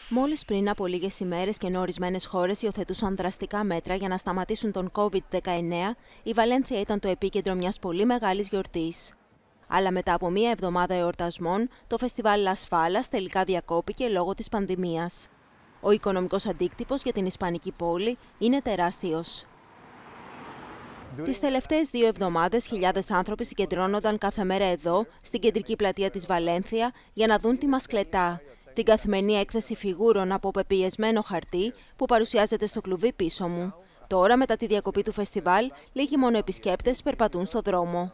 Μόλις πριν από λίγες ημέρες και ενώ ορισμένες χώρες υιοθετούσαν δραστικά μέτρα για να σταματήσουν τον COVID-19, η Βαλένθια ήταν το επίκεντρο μιας πολύ μεγάλης γιορτής. Αλλά μετά από μία εβδομάδα εορτασμών, το φεστιβάλ Las Fallas τελικά διακόπηκε λόγω της πανδημίας. Ο οικονομικός αντίκτυπος για την ισπανική πόλη είναι τεράστιος. Τις τελευταίες 2 εβδομάδες, χιλιάδες άνθρωποι συγκεντρώνονταν κάθε μέρα εδώ, στην κεντρική πλατεία της Βαλένθια, για να δουν τη Μασκλετά, την καθημερινή έκθεση φιγούρων από πεποιεσμένο χαρτί που παρουσιάζεται στο κλουβί πίσω μου. Τώρα, μετά τη διακοπή του φεστιβάλ, λίγοι μόνο επισκέπτες περπατούν στο δρόμο.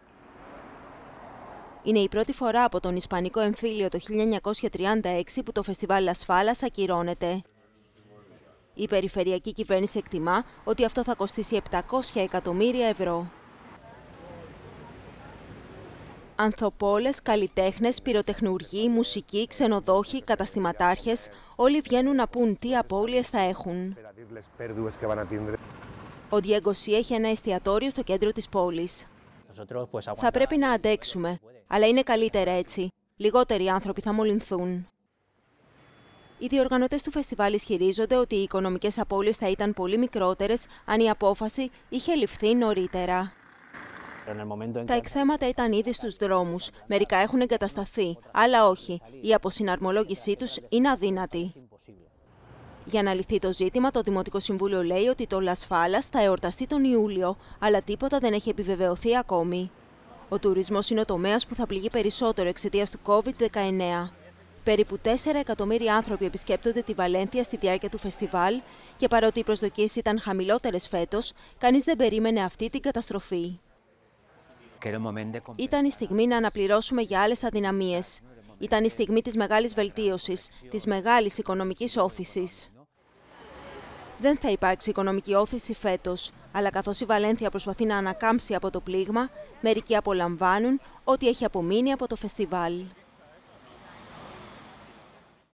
Είναι η πρώτη φορά από τον Ισπανικό εμφύλιο το 1936 που το φεστιβάλ Las Fallas ακυρώνεται. Η περιφερειακή κυβέρνηση εκτιμά ότι αυτό θα κοστίσει 700 εκατομμύρια ευρώ. Ανθοπόλες, καλλιτέχνες, πυροτεχνουργοί, μουσικοί, ξενοδόχοι, καταστηματάρχες, όλοι βγαίνουν να πούν τι απώλειες θα έχουν. Ο Διέγκο Σι έχει ένα εστιατόριο στο κέντρο της πόλης. Θα πρέπει να αντέξουμε, αλλά είναι καλύτερα έτσι. Λιγότεροι άνθρωποι θα μολυνθούν. Οι διοργανωτές του φεστιβάλ ισχυρίζονται ότι οι οικονομικές απώλειες θα ήταν πολύ μικρότερες αν η απόφαση είχε ληφθεί νωρίτερα. Τα εκθέματα ήταν ήδη στους δρόμους. Μερικά έχουν εγκατασταθεί, άλλα όχι. Η αποσυναρμολόγησή τους είναι αδύνατη. Για να λυθεί το ζήτημα, το Δημοτικό Συμβούλιο λέει ότι το Las Fallas θα εορταστεί τον Ιούλιο, αλλά τίποτα δεν έχει επιβεβαιωθεί ακόμη. Ο τουρισμός είναι ο τομέας που θα πληγεί περισσότερο εξαιτίας του COVID-19. Περίπου 4 εκατομμύρια άνθρωποι επισκέπτονται τη Βαλένθια στη διάρκεια του φεστιβάλ και παρότι οι προσδοκίες ήταν χαμηλότερες φέτος, κανείς δεν περίμενε αυτή την καταστροφή. Ήταν η στιγμή να αναπληρώσουμε για άλλες αδυναμίες. Ήταν η στιγμή της μεγάλης βελτίωσης, της μεγάλης οικονομικής όθησης. Δεν θα υπάρξει οικονομική όθηση φέτος, αλλά καθώς η Βαλένθια προσπαθεί να ανακάμψει από το πλήγμα, μερικοί απολαμβάνουν ό,τι έχει απομείνει από το φεστιβάλ.